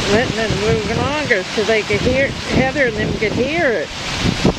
letting it move longer so they could hear, Heather and them could hear it.